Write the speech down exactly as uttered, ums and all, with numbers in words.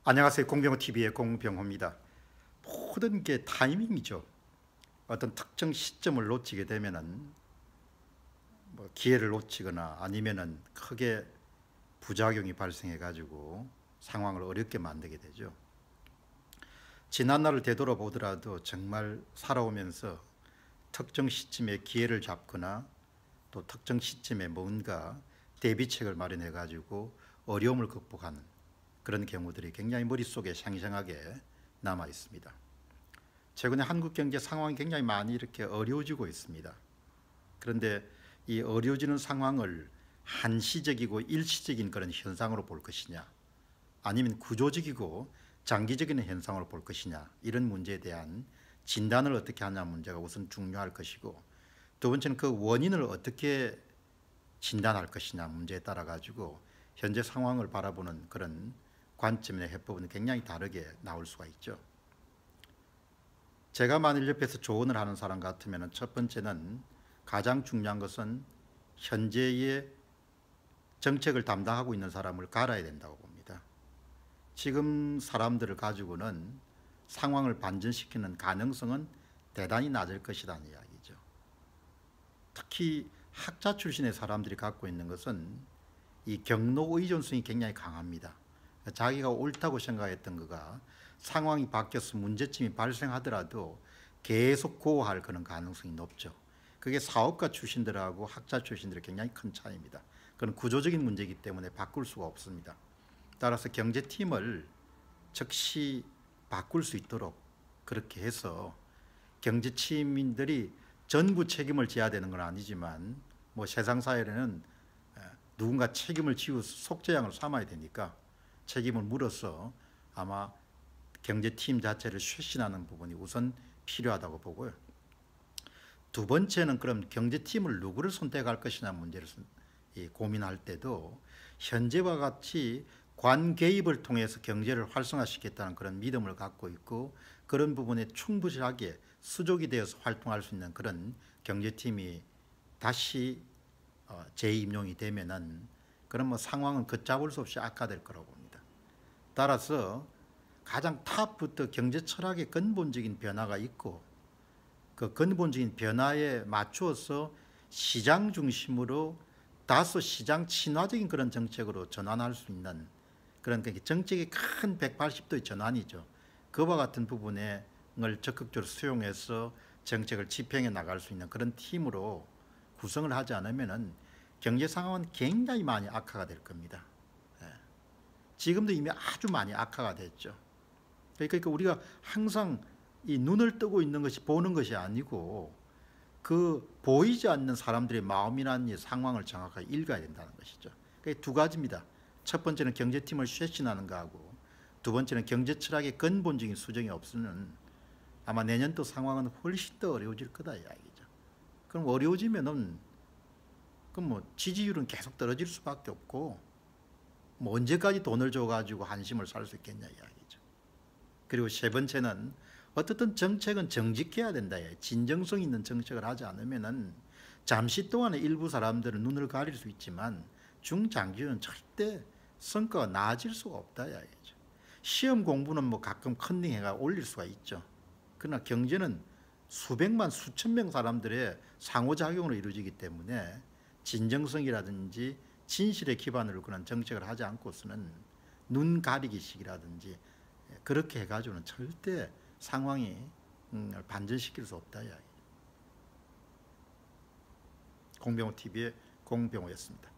안녕하세요. 공병호티비의 공병호입니다. 모든 게 타이밍이죠. 어떤 특정 시점을 놓치게 되면은 뭐 기회를 놓치거나 아니면은 크게 부작용이 발생해 가지고 상황을 어렵게 만들게 되죠. 지난날을 되돌아보더라도 정말 살아오면서 특정 시점에 기회를 잡거나 또 특정 시점에 뭔가 대비책을 마련해 가지고 어려움을 극복하는 그런 경우들이 굉장히 머릿속에 생생하게 남아 있습니다. 최근에 한국 경제 상황이 굉장히 많이 이렇게 어려워지고 있습니다. 그런데 이 어려워지는 상황을 한시적이고 일시적인 그런 현상으로 볼 것이냐, 아니면 구조적이고 장기적인 현상으로 볼 것이냐, 이런 문제에 대한 진단을 어떻게 하냐 문제가 우선 중요할 것이고, 두 번째는 그 원인을 어떻게 진단할 것이냐 문제에 따라 가지고 현재 상황을 바라보는 그런 관점이나 해법은 굉장히 다르게 나올 수가 있죠. 제가 만일 옆에서 조언을 하는 사람 같으면 첫 번째는 가장 중요한 것은 현재의 정책을 담당하고 있는 사람을 갈아야 된다고 봅니다. 지금 사람들을 가지고는 상황을 반전시키는 가능성은 대단히 낮을 것이라는 이야기죠. 특히 학자 출신의 사람들이 갖고 있는 것은 이 경로 의존성이 굉장히 강합니다. 자기가 옳다고 생각했던 거가 상황이 바뀌어서 문제점이 발생하더라도 계속 고호할 그런 가능성이 높죠. 그게 사업가 출신들하고 학자 출신들의 굉장히 큰 차이입니다. 그건 구조적인 문제이기 때문에 바꿀 수가 없습니다. 따라서 경제팀을 즉시 바꿀 수 있도록 그렇게 해서 경제팀인들이 전부 책임을 져야 되는 건 아니지만 뭐 세상 사회에는 누군가 책임을 지우 속죄양을 삼아야 되니까 책임을 물어서 아마 경제팀 자체를 쇄신하는 부분이 우선 필요하다고 보고요. 두 번째는 그럼 경제팀을 누구를 선택할 것이냐 문제를 고민할 때도 현재와 같이 관개입을 통해서 경제를 활성화시키겠다는 그런 믿음을 갖고 있고, 그런 부분에 충분하게 수족이 되어서 활동할 수 있는 그런 경제팀이 다시 재임용이 되면은 그런 뭐 상황은 걷잡을 수 없이 악화될 거라고 봅니다. 따라서 가장 탑부터 경제 철학의 근본적인 변화가 있고, 그 근본적인 변화에 맞추어서 시장 중심으로 다소 시장 친화적인 그런 정책으로 전환할 수 있는 그런 정책의 큰 백팔십 도의 전환이죠. 그와 같은 부분을 적극적으로 수용해서 정책을 집행해 나갈 수 있는 그런 팀으로 구성을 하지 않으면은 경제 상황은 굉장히 많이 악화가 될 겁니다. 지금도 이미 아주 많이 악화가 됐죠. 그러니까 우리가 항상 이 눈을 뜨고 있는 것이 보는 것이 아니고 그 보이지 않는 사람들의 마음이라는 상황을 정확하게 읽어야 된다는 것이죠. 그게 두 가지입니다. 첫 번째는 경제팀을 쇄신하는 거하고, 두 번째는 경제 철학의 근본적인 수정이 없으면 아마 내년도 상황은 훨씬 더 어려워질 거다 이야기죠. 그럼 어려워지면은 그럼 뭐 지지율은 계속 떨어질 수밖에 없고, 뭐 언제까지 돈을 줘가지고 한심을 살 수 있겠냐 이야기죠. 그리고 세 번째는 어떻든 정책은 정직해야 된다. 진정성 있는 정책을 하지 않으면은 잠시 동안에 일부 사람들은 눈을 가릴 수 있지만 중장기는 절대 성과가 나아질 수가 없다 이야기죠. 시험 공부는 뭐 가끔 컨닝해가 올릴 수가 있죠. 그러나 경제는 수백만 수천 명 사람들의 상호작용으로 이루어지기 때문에 진정성이라든지 진실에 기반으로 그런 정책을 하지 않고서는 눈 가리기식이라든지 그렇게 해가지고는 절대 상황이 반전시킬 수 없다 이야기. 공병호티비의 공병호였습니다.